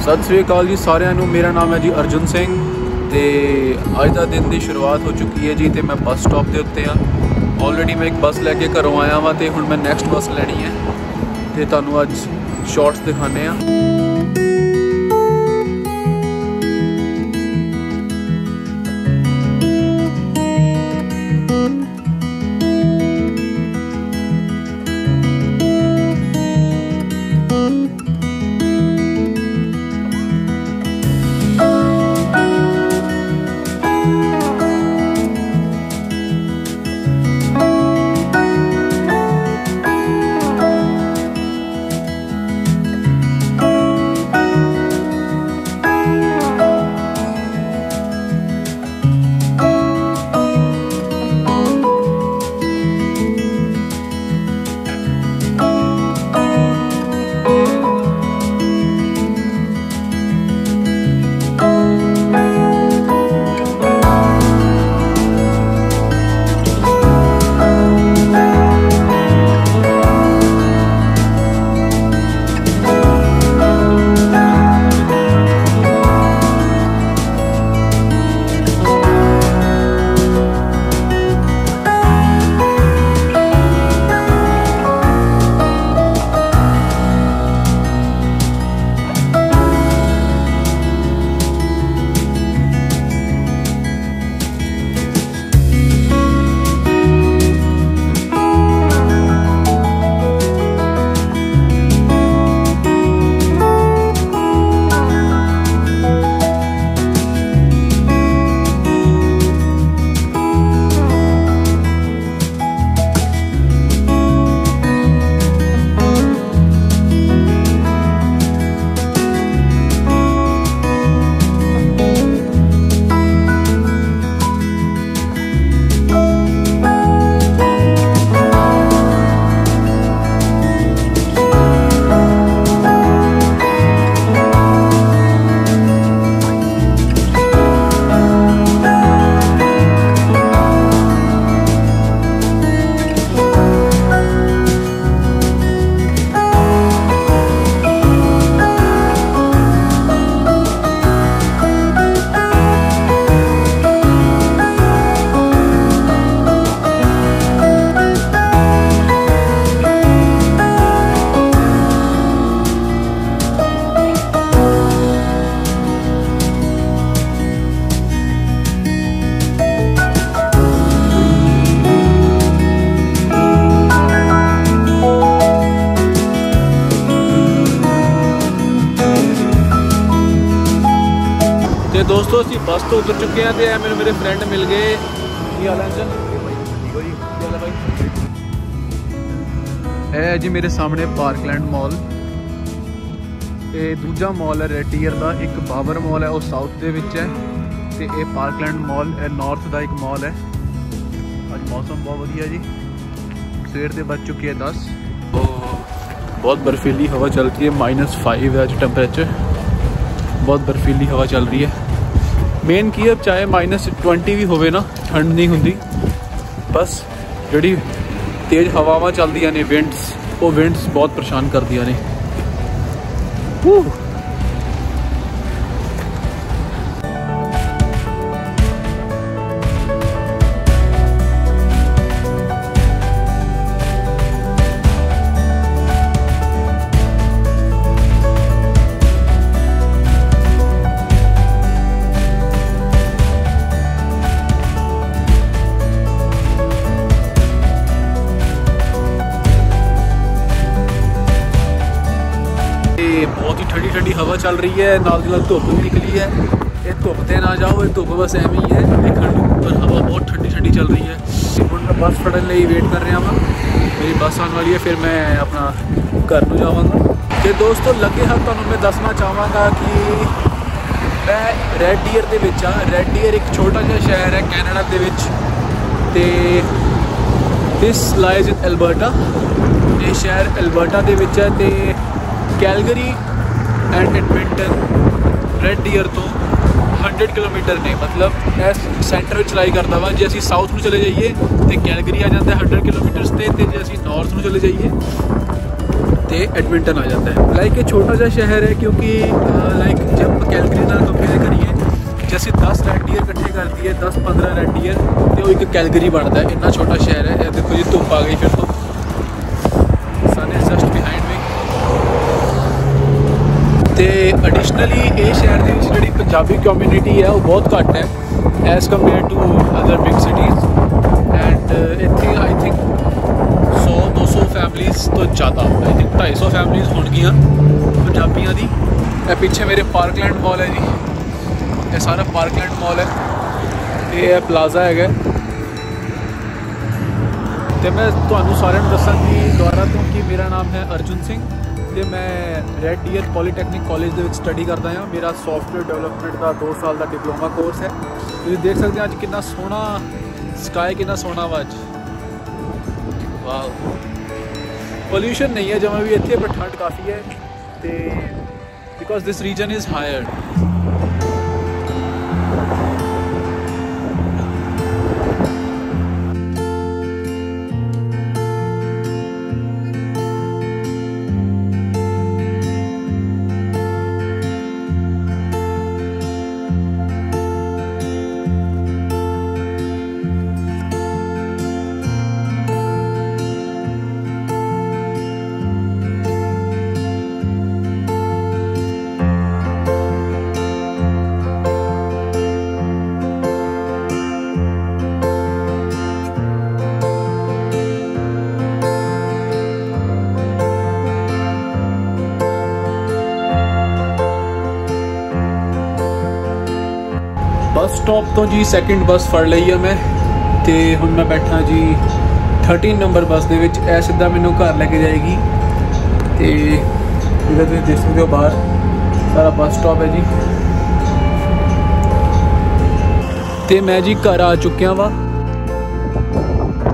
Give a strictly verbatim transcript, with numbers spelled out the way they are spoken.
सत श्री अकाल जी सारिਆਂ ਨੂੰ। मेरा नाम है जी अर्जुन सिंह ਤੇ ਅੱਜ ਦਾ ਦਿਨ ਦੀ ਸ਼ੁਰੂਆਤ ਹੋ ਚੁੱਕੀ ਹੈ ਜੀ ਤੇ मैं बस स्टॉप ਦੇ ਉੱਤੇ ਆ। ऑलरेडी मैं एक बस लेके घरों आया वा ਤੇ ਹੁਣ मैं नैक्सट बस ਲੈਣੀ ਹੈ ਤੇ ਤੁਹਾਨੂੰ ਅੱਜ शॉर्ट्स दिखाने ਆ। ਤੇ ਦੋਸਤੋ ਅਸੀਂ ਬੱਸ ਤੋਂ ਉਤਰ ਚੁੱਕੇ ਹਾਂ ਤੇ ਇਹ ਮੈਨੂੰ ਮੇਰੇ ਫਰੈਂਡ ਮਿਲ ਗਏ। ਕੀ ਹਾਲ ਹੈ ਅੰਜਨ? ਠੀਕ ਹੋ ਜੀ? ਕੀ ਹਾਲ ਹੈ ਬਾਈ? ਇਹ ਹੈ ਜੀ ਮੇਰੇ ਸਾਹਮਣੇ ਪਾਰਕਲੈਂਡ ਮॉल ਤੇ ਦੂਜਾ ਮॉल ਹੈ ਰੈਡ ਡੀਅਰ ਦਾ। ਇੱਕ ਬਾਬਰ ਮॉल ਹੈ ਉਹ ਸਾਊਥ ਦੇ ਵਿੱਚ ਹੈ ਤੇ ਇਹ ਪਾਰਕਲੈਂਡ ਮॉल ਇਹ ਨਾਰਥ ਦਾ ਇੱਕ ਮॉल ਹੈ। ਅੱਜ ਮੌਸਮ ਬਹੁਤ ਵਧੀਆ ਜੀ। ਸਵੇਰ ਦੇ ਵੱਜ ਚੁੱਕੇ ਹੈ ਦਸ। बहुत बर्फीली हवा चल रही है। माइनस फाइव है अज टैंपरेचर। बहुत बर्फीली हवा चल रही है। मेन की है चाहे माइनस ट्वेंटी भी होवे ना ठंड नहीं होंगी। बस जी तेज़ हवावां चलदियां ने विंड्स वो विंड्स बहुत परेशान कर दिया ने। बहुत ही ठंडी ठंडी हवा चल रही है। नाल दी नाल धुप भी निकली है। ये धुप ते ना जाओ, ये धुप बस एवं ही है देखने पर। हवा बहुत ठंडी ठंडी चल रही है। हम मैं बस फड़न लिए वेट कर रहा वा। मेरी बस आने वाली है फिर मैं अपना घर को जावांगा। तो दोस्तों लगे हाथ तुहानूं मैं दसना चाहांगा कि मैं रैड ਡੀਅਰ ਦੇ ਵਿੱਚ आ। रैड ਡੀਅਰ एक छोटा जिहा शहर है कैनेडा ਦੇ ਵਿੱਚ ਤੇ दिस लाइज इन एल्बर्टा। ये शहर एल्बर्टा ਦੇ ਵਿੱਚ है ਤੇ Calgary and Edmonton Red Deer तो हंड्रेड किलोमीटर ने, मतलब सेंटर में चलाई करता वा। जे असी साउथ में चले जाइए तो कैलगरी आ जाता है हंड्रेड किलोमीटर से, तो जे असी नॉर्थ में चले जाइए ਤੇ ਐਡਮਿੰਟਨ ਆ ਜਾਂਦਾ ਹੈ। ਲਾਈਕ ਇਹ ਛੋਟਾ ਜਿਹਾ ਸ਼ਹਿਰ ਹੈ ਕਿਉਂਕਿ ਲਾਈਕ जब कैलगरी ਨਾਲ ਕੰਪੇਅਰ ਕਰੀਏ जैसे दस रेड डियर इकट्ठे करती है दस पंद्रह रेड डियर तो एक कैलगरी बनता है। इतना छोटा शहर है। देखो जी धुप आ गई फिर तो sun is just behind me. तो एडिशनली ये शहर की जी पंजाबी कम्यूनिटी है वो बहुत घट है as compare to other big cities and इतने आई थिंक सौ दो सौ फैमिलीज़ तो ज़्यादा आई थिंक ढाई सौ फैमिलीज़ होंगियां पंजाबियों की। ये पीछे मेरे पार्कलैंड मॉल है जी, ये सारा पार्कलैंड मॉल है। ये है प्लाजा है। तो मैं तुहानू सारे दसा कि द्वारा तो कि मेरा नाम है अर्जुन सिंह तो मैं रेड डियर पॉलीटैक्निक कॉलेज के स्टडी करता हाँ। मेरा सॉफ्टवेयर डेवलपमेंट का दो साल का डिप्लोमा कोर्स है। तुम देख सकते हैं अज कितना सोहना स्काई कितना सोहना वा अज वाह। पोल्यूशन नहीं है जमा भी इतने पर ठंड काफ़ी है तो because this reason is higher. Bus stop तो जी सैकेंड बस फड़ ली है मैं तो हुण मैं बैठा जी थर्टीन नंबर बस दे विच। ए सीधा मैनू घर लेके जाएगी तो इधर तुम देख सकते हो बाहर सारा बस स्टॉप है जी। तो मैं जी घर आ चुकिया वा